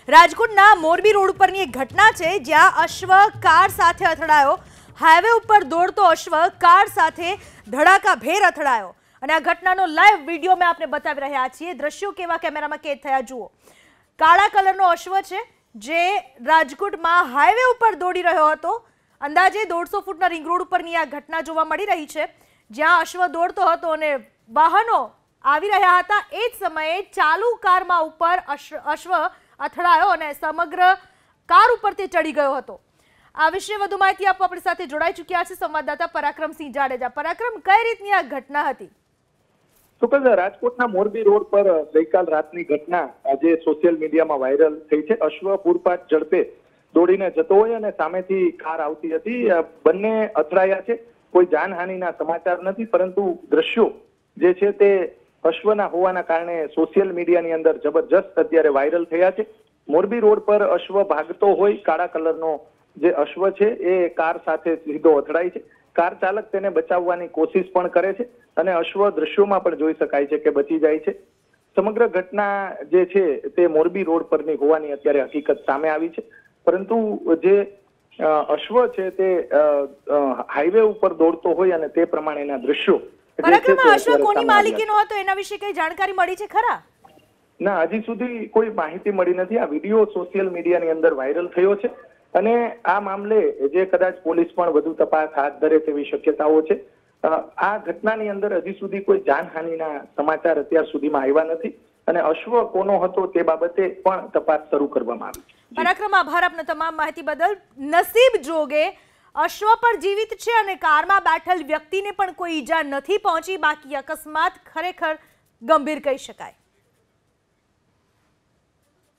રાજકોટના મોરબી રોડ ઉપરની એક ઘટના છે જ્યાં અશ્વ કાર સાથે અથડાયો। હાઈવે ઉપર દોડતો અશ્વ કાર સાથે ધડાકાભેર અથડાયો અને આ ઘટનાનો લાઈવ વિડીયો મેં આપને બતાવી રહ્યા છીએ। દ્રશ્યો કેવા કેમેરામાં કેદ થયા જુઓ। કાળા કલરનો અશ્વ છે જે રાજકોટમાં હાઈવે ઉપર દોડી રહ્યો હતો। અંદાજે 150 ફૂટના રિંગ રોડ ઉપરની આ ઘટના જોવા મળી રહી છે જ્યાં અશ્વ દોડતો હતો અને વાહનો આવી રહ્યા હતા। એ જ સમયે ચાલુ કારમાં ઉપર અશ્વ અથડાયો અને સમગ્ર કાર ઉપર તે ચડી ગયો હતો। આ વિશે વધુ માહિતી આપવા આપણી સાથે જોડાઈ ચૂક્યા છે સંવાદદાતા પરાક્રમસિંહ જાડેજા। પરાક્રમ, કઈ રીતની આ ઘટના હતી? સુકલ, રાજકોટના મોરબી રોડ પર ગઈકાલ રાતની ઘટના આજે સોશિયલ મીડિયામાં વાયરલ થઈ છે। અશ્વ પૂરપાટ ઝડપે દોડીને જતો હોય અને સામેથી કાર આવતી હતી। બંને અથડાયા છે। કોઈ જાનહાનિના સમાચાર નથી, પરંતુ દ્રશ્યો જે છે તે અશ્વના હોવાના કારણે સોશિયલ મીડિયાની અંદર જબરજસ્ત અત્યારે વાયરલ થયા છે। મોરબી રોડ પર અશ્વ ભાગતો હોય, કાળા કલરનો જે અશ્વ છે એ કાર સાથે સીધો અથડાય છે। કાર ચાલક તેને બચાવવાની કોશિશ પણ કરે છે અને અશ્વ દ્રશ્યોમાં પણ જોઈ શકાય છે કે બચી જાય છે। સમગ્ર ઘટના જે છે તે મોરબી રોડ પરની હોવાની અત્યારે હકીકત સામે આવી છે, પરંતુ જે અશ્વ છે તે હાઈવે ઉપર દોડતો હોય અને તે પ્રમાણેના દ્રશ્યો પરાક્રમ, અશ્વ કોની માલિકીનો હતો એના વિશે કઈ જાણકારી મળી છે ખરા? ના, હજી સુધી કોઈ માહિતી મળી નથી। આ વિડીયો સોશિયલ મીડિયાની અંદર વાયરલ થયો છે અને આ મામલે જે કદાચ પોલીસ પણ વધુ તપાસ હાથ ધરે તેવી શક્યતાઓ છે। આ ઘટનાની અંદર હજી સુધી કોઈ જાનહાનિના સમાચાર અત્યાર સુધીમાં આવ્યા નથી અને અશ્વ કોનો હતો તે બાબતે પણ તપાસ શરૂ કરવામાં આવી છે। પરાક્રમ, આભાર આપના તમામ માહિતી બદલ। નસીબ જોગે અશ્વ પર જીવિત છે અને કારમાં બેઠેલ વ્યક્તિને પણ કોઈ ઈજા નથી પહોંચી, બાકી અકસ્માત ખરેખર ગંભીર કહી શકાય।